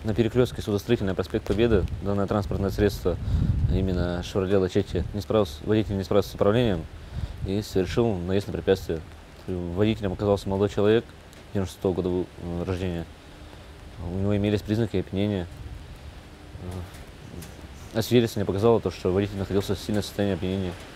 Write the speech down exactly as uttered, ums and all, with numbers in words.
На перекрестке Судостроительный, проспект Победы, данное транспортное средство, именно «Шевроле Лачетти», не справился, водитель не справился с управлением и совершил наезд на препятствие. Водителем оказался молодой человек, девяносто шестого года рождения. У него имелись признаки опьянения. Освидетельствование показало то, что водитель находился в сильном состоянии опьянения.